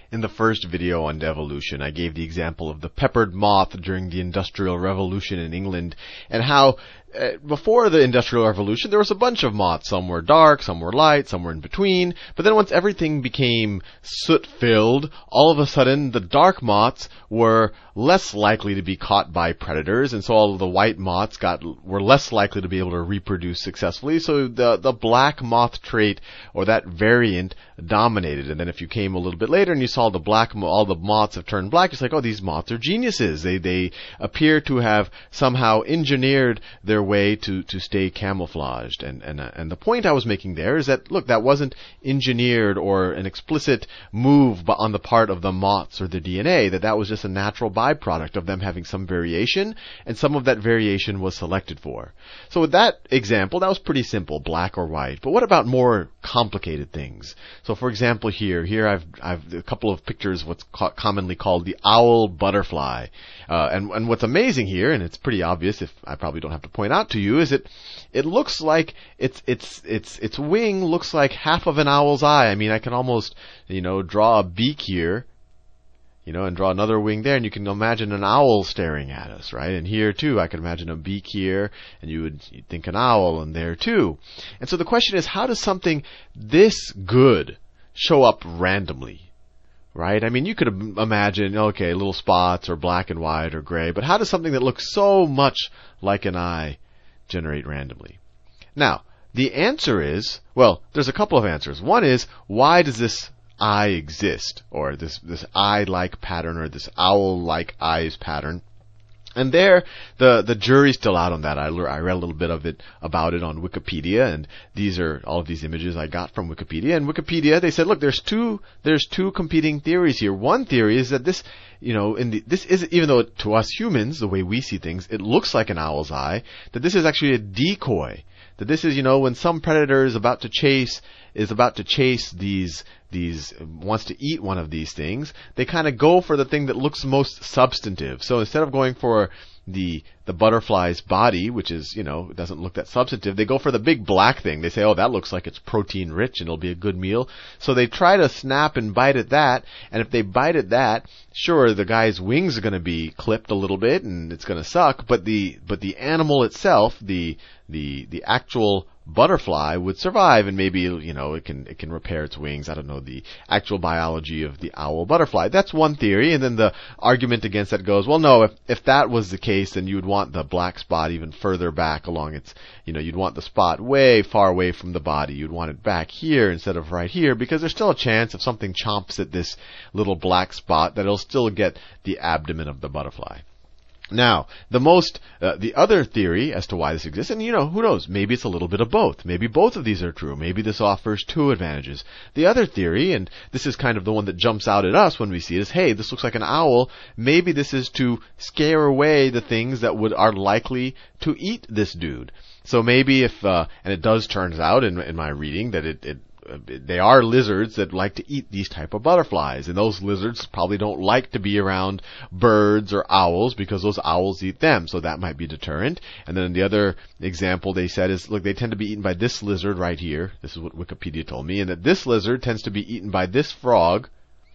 In the first video on evolution, I gave the example of the peppered moth during the Industrial Revolution in England, and how before the Industrial Revolution there was a bunch of moths. Some were dark, some were light, some were in between. But then once everything became soot-filled, all of a sudden the dark moths were less likely to be caught by predators, and so all of the white moths were less likely to be able to reproduce successfully. So the black moth trait, or that variant, dominated. And then if you came a little bit later and you saw all the moths have turned black, it's like, oh, these moths are geniuses. They appear to have somehow engineered their way to stay camouflaged. And the point I was making there is that, look, that wasn't engineered or an explicit move on the part of the moths or the DNA, that was just a natural byproduct of them having some variation, and some of that variation was selected for. So with that example, that was pretty simple, black or white. But what about more complicated things? So for example, here I've a couple of pictures of what's commonly called the owl butterfly. And what's amazing here, and it's pretty obvious, if I probably don't have to point out to you, is it looks like its wing looks like half of an owl's eye. I mean, I can almost, draw a beak here, and draw another wing there, and you can imagine an owl staring at us, right? And here too, I can imagine a beak here, and you'd think an owl, and there too. And so the question is, how does something this good show up randomly? Right? I mean, you could imagine, okay, little spots or black and white or gray, but how does something that looks so much like an eye generate randomly? Now, the answer is, well, there's a couple of answers. One is, why does this eye exist, or this eye-like pattern, or this owl-like eyes pattern? And there, the jury's still out on that. I read a little bit about it on Wikipedia, and these are all of these images I got from Wikipedia. And Wikipedia, they said, look, there's two competing theories here. One theory is that this, this is, even though to us humans, the way we see things, it looks like an owl's eye, that this is actually a decoy. That this is, when some predator is about to chase wants to eat one of these things, they kind of go for the thing that looks most substantive. So instead of going for the butterfly's body, which is, doesn't look that substantive, they go for the big black thing. They say, oh, that looks like it's protein rich and it'll be a good meal. So they try to snap and bite at that, and if they bite at that, sure, the guy's wings are going to be clipped a little bit and it's going to suck, but the animal itself, the actual butterfly would survive, and maybe it can repair its wings. I don't know the actual biology of the owl butterfly. That's one theory, and then the argument against that goes, well, no, if that was the case, then you would want the black spot even further back along its, you'd want the spot way far away from the body. You'd want it back here instead of right here, because there's still a chance if something chomps at this little black spot that it'll still get the abdomen of the butterfly. Now, the other theory as to why this exists, and who knows, maybe it's a little bit of both. Maybe both of these are true. Maybe this offers two advantages. The other theory, and this is kind of the one that jumps out at us when we see it, is, hey, this looks like an owl. Maybe this is to scare away the things that are likely to eat this dude. So maybe if, and it does turns out in my reading that they are lizards that like to eat these type of butterflies, and those lizards probably don't like to be around birds or owls because those owls eat them, so that might be deterrent. And then the other example they said is, look, they tend to be eaten by this lizard right here. This is what Wikipedia told me, and that this lizard tends to be eaten by this frog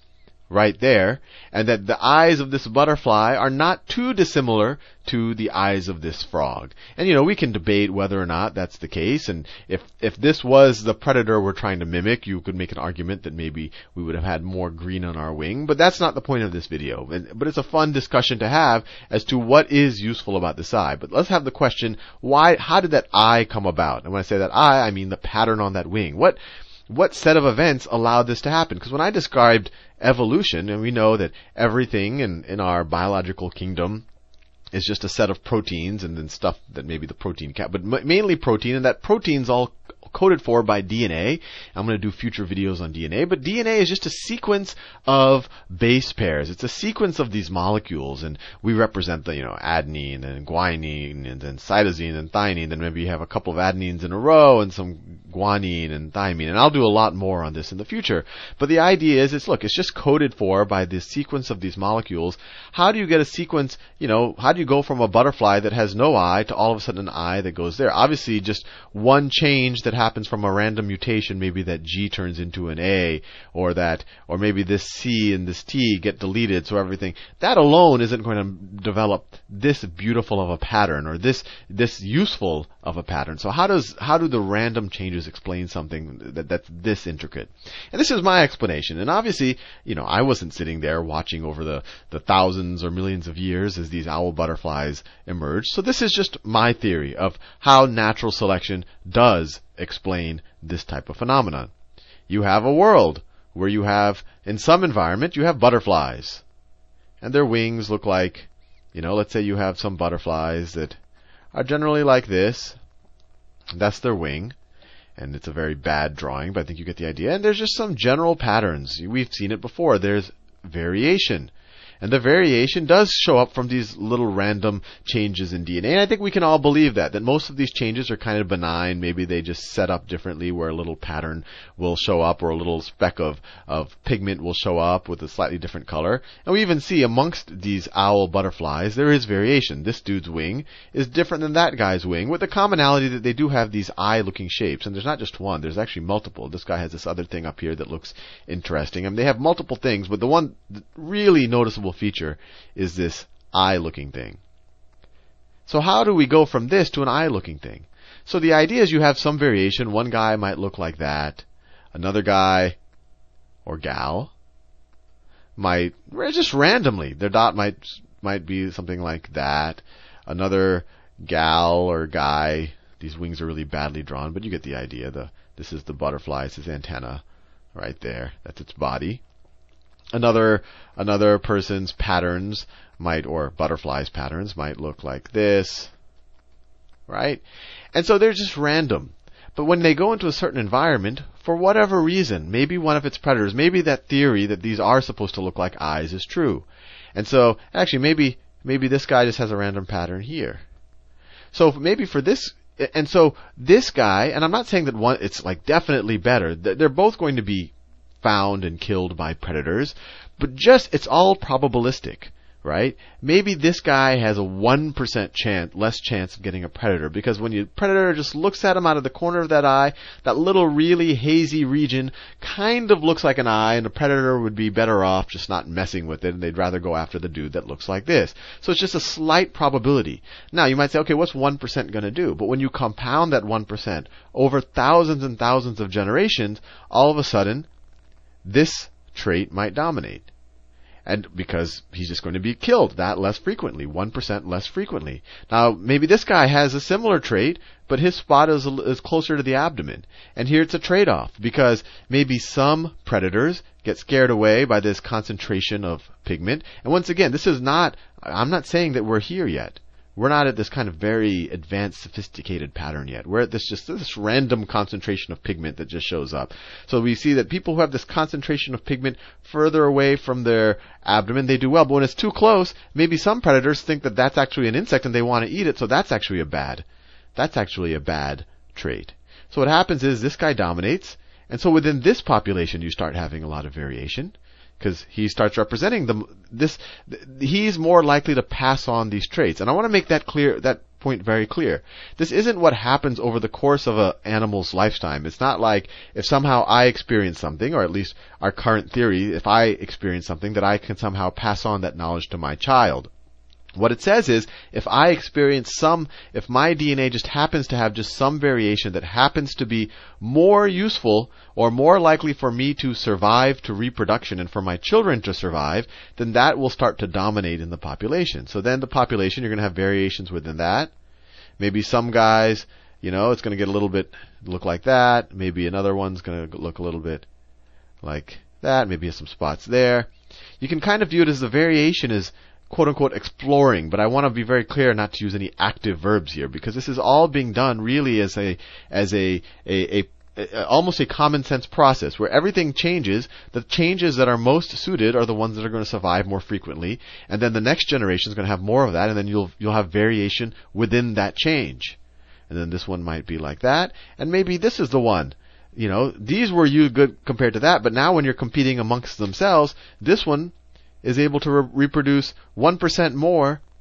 right there, and that the eyes of this butterfly are not too dissimilar to the eyes of this frog. And we can debate whether or not that's the case, and if this was the predator we're trying to mimic, you could make an argument that maybe we would have had more green on our wing, but that's not the point of this video. But it's a fun discussion to have as to what is useful about this eye. But let's have the question, how did that eye come about? And when I say that eye, I mean the pattern on that wing. What set of events allowed this to happen? Because when I described evolution, and we know that everything in our biological kingdom is just a set of proteins, and then stuff that maybe the protein but mainly protein, and that protein's all coded for by DNA. I'm going to do future videos on DNA, but DNA is just a sequence of base pairs. It's a sequence of these molecules, and we represent the, adenine and guanine and then cytosine and thymine. Then maybe you have a couple of adenines in a row and some guanine and thymine, and I'll do a lot more on this in the future. But the idea is, it's just coded for by this sequence of these molecules. How do you get a sequence, how do do you go from a butterfly that has no eye to all of a sudden an eye that goes there? Obviously, just one change that happens from a random mutation, maybe that G turns into an A, or maybe this C and this T get deleted, so everything, that alone isn't going to develop this beautiful of a pattern, or this useful of a pattern. So how do the random changes explain something that's this intricate? And this is my explanation. And obviously, I wasn't sitting there watching over the thousands or millions of years as these owl butterflies emerged. So this is just my theory of how natural selection does explain this type of phenomenon. You have a world where you have, in some environment, you have butterflies. And their wings look like, let's say you have some butterflies that are generally like this. That's their wing. And it's a very bad drawing, but I think you get the idea. And there's just some general patterns. We've seen it before. There's variation. And the variation does show up from these little random changes in DNA. And I think we can all believe that most of these changes are kind of benign. Maybe they just set up differently where a little pattern will show up or a little speck of pigment will show up with a slightly different color. And we even see amongst these owl butterflies, there is variation. This dude's wing is different than that guy's wing, with the commonality that they do have these eye-looking shapes. And there's not just one, there's actually multiple. This guy has this other thing up here that looks interesting. I mean, they have multiple things, but the one really noticeable feature is this eye-looking thing. So how do we go from this to an eye-looking thing? So the idea is you have some variation. One guy might look like that. Another guy or gal might, just randomly, their dot might be something like that. Another gal or guy, these wings are really badly drawn, but you get the idea. This is the butterfly, it's its antenna right there. That's its body. Another person's patterns or butterfly's patterns might look like this, right? And so they're just random. But when they go into a certain environment, for whatever reason, maybe one of its predators, maybe that theory that these are supposed to look like eyes is true. And so, actually, maybe this guy just has a random pattern here. So maybe for this, and so this guy, and I'm not saying that it's like definitely better. They're both going to be found and killed by predators, but it's all probabilistic, right? Maybe this guy has a 1% less chance of getting a predator, because when your predator just looks at him out of the corner of that eye, that little really hazy region kind of looks like an eye, and the predator would be better off just not messing with it, and they'd rather go after the dude that looks like this. So it's just a slight probability. Now, you might say, okay, what's 1% going to do? But when you compound that 1% over thousands and thousands of generations, all of a sudden, this trait might dominate. And because he's just going to be killed that less frequently, 1% less frequently. Now, maybe this guy has a similar trait, but his spot is closer to the abdomen. And here it's a trade-off, because maybe some predators get scared away by this concentration of pigment. And once again, I'm not saying that we're here yet. We're not at this kind of very advanced, sophisticated pattern yet. We're at this random concentration of pigment that just shows up. So we see that people who have this concentration of pigment further away from their abdomen, they do well. But when it's too close, maybe some predators think that that's actually an insect and they want to eat it. So that's actually a bad trait. So what happens is this guy dominates. And so within this population, you start having a lot of variation, because he starts representing he's more likely to pass on these traits. And I want to make that point very clear. This isn't what happens over the course of an animal's lifetime. It's not like if somehow I experience something, or at least our current theory, if I experience something, that I can somehow pass on that knowledge to my child. What it says is, if my DNA just happens to have just some variation that happens to be more useful or more likely for me to survive to reproduction and for my children to survive, then that will start to dominate in the population. So then the population, you're going to have variations within that. Maybe some guys, it's going to get a little bit look like that. Maybe another one's going to look a little bit like that. Maybe some spots there. You can kind of view it as the variation is quote-unquote exploring, but I want to be very clear not to use any active verbs here, because this is all being done really as almost a common sense process where everything changes. The changes that are most suited are the ones that are going to survive more frequently, and then the next generation is going to have more of that, and then you'll have variation within that change. And then this one might be like that, and maybe this is the one. These were good compared to that, but now when you're competing amongst themselves, this one is able to reproduce 1% more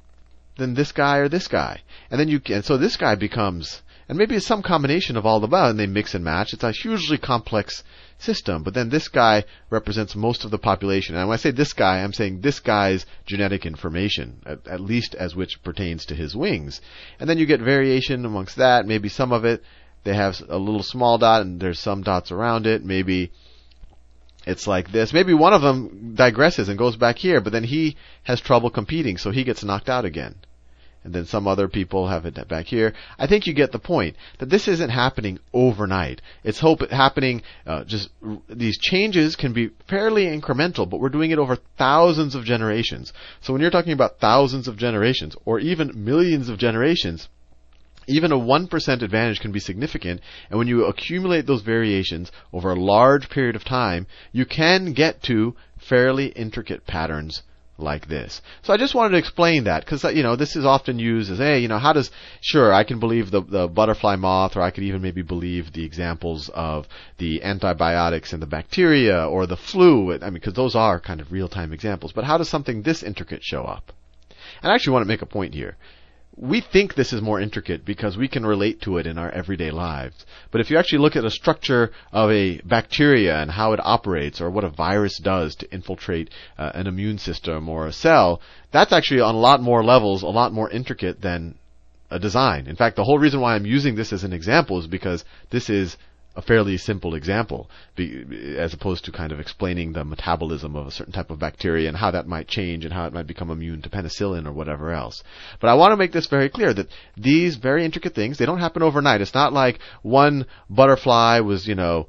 than this guy or this guy. And then so this guy becomes, and maybe it's some combination of all the above, and they mix and match. It's a hugely complex system. But then this guy represents most of the population. And when I say this guy, I'm saying this guy's genetic information, at least as which pertains to his wings. And then you get variation amongst that. Maybe some of it, they have a little small dot, and there's some dots around it. Maybe it's like this. Maybe one of them digresses and goes back here, but then he has trouble competing, so he gets knocked out again. And then some other people have it back here. I think you get the point that this isn't happening overnight. It's happening, these changes can be fairly incremental, but we're doing it over thousands of generations. So when you're talking about thousands of generations, or even millions of generations, even a 1% advantage can be significant, and when you accumulate those variations over a large period of time, you can get to fairly intricate patterns like this. So I just wanted to explain that, because this is often used as, hey, how does, sure, I can believe the butterfly moth, or I could even maybe believe the examples of the antibiotics and the bacteria, or the flu, because those are kind of real-time examples. But how does something this intricate show up? And I actually want to make a point here. We think this is more intricate because we can relate to it in our everyday lives. But if you actually look at a structure of a bacteria and how it operates, or what a virus does to infiltrate an immune system or a cell, that's actually on a lot more levels, a lot more intricate than a design. In fact, the whole reason why I'm using this as an example is because this is a fairly simple example, as opposed to kind of explaining the metabolism of a certain type of bacteria and how that might change and how it might become immune to penicillin or whatever else. But I want to make this very clear that these very intricate things, they don't happen overnight. It's not like one butterfly was,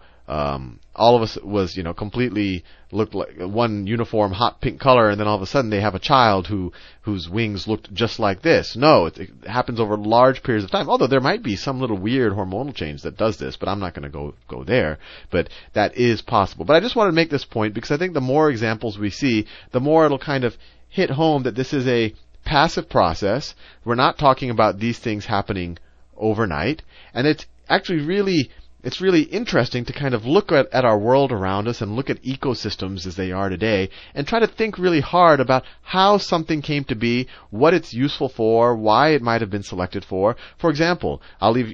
all of us was, completely looked like one uniform hot pink color, and then all of a sudden they have a child whose wings looked just like this. No, it happens over large periods of time. Although there might be some little weird hormonal change that does this, but I'm not going to go there. But that is possible. But I just wanted to make this point because I think the more examples we see, the more it'll kind of hit home that this is a passive process. We're not talking about these things happening overnight, and it's actually really interesting to kind of look at our world around us and look at ecosystems as they are today and try to think really hard about how something came to be, what it's useful for, why it might have been selected for. For example,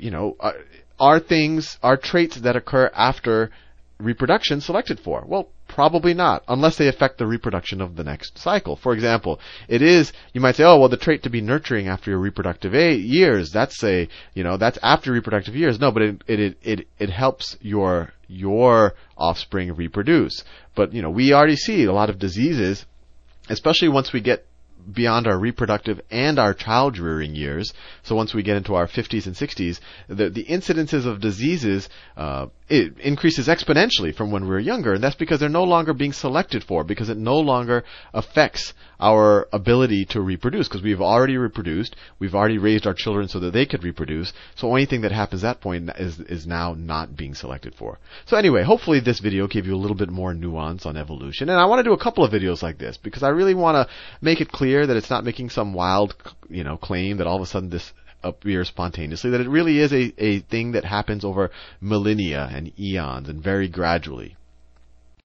are traits that occur after reproduction selected for? Well, probably not, unless they affect the reproduction of the next cycle. For example, you might say, oh, well, the trait to be nurturing after your reproductive years, that's after reproductive years. No, but it helps your offspring reproduce. But, we already see a lot of diseases, especially once we get beyond our reproductive and our child rearing years. So once we get into our 50s and 60s, the incidences of diseases, it increases exponentially from when we were younger. And that's because they're no longer being selected for, because it no longer affects our ability to reproduce, because we've already reproduced, we've already raised our children so that they could reproduce. So anything that happens at that point is now not being selected for. So anyway, hopefully this video gave you a little bit more nuance on evolution. And I want to do a couple of videos like this because I really want to make it clear that it's not making some wild, claim that all of a sudden this appears spontaneously, that it really is a thing that happens over millennia and eons and very gradually.